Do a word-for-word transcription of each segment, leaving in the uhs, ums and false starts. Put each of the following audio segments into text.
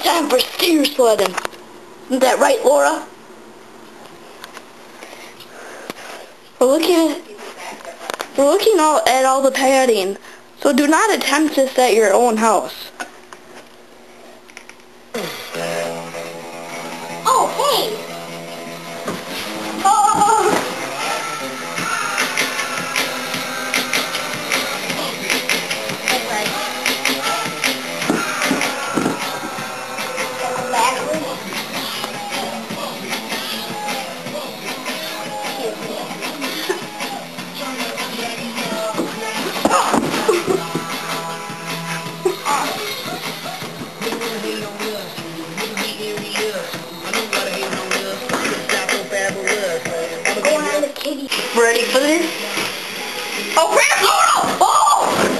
time for stair sledding. Isn't that right, Laura? We're looking at, we're looking all, at all the padding, so do not attempt this at your own house. Oh, hey! Oh! That's right. Backwards. Ready for this? Oh crap! Laura! Oh!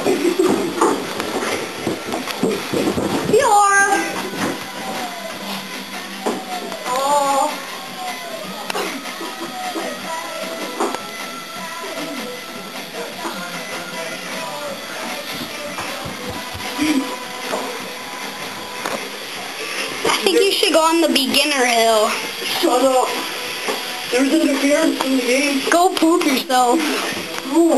Hey, Laura! Oh! I think you should go on the beginner hill. Shut up. There's interference in the game. Go poop yourself. Oh.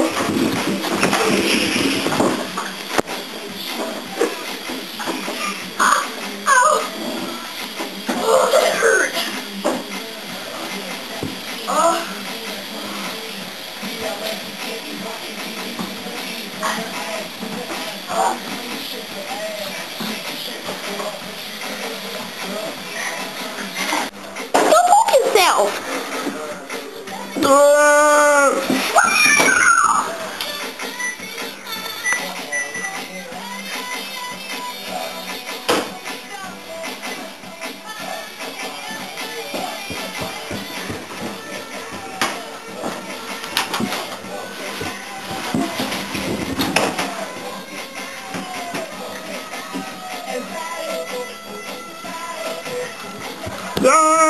Oh, that hurt. Oh. Go poke yourself. Uh. Yeah.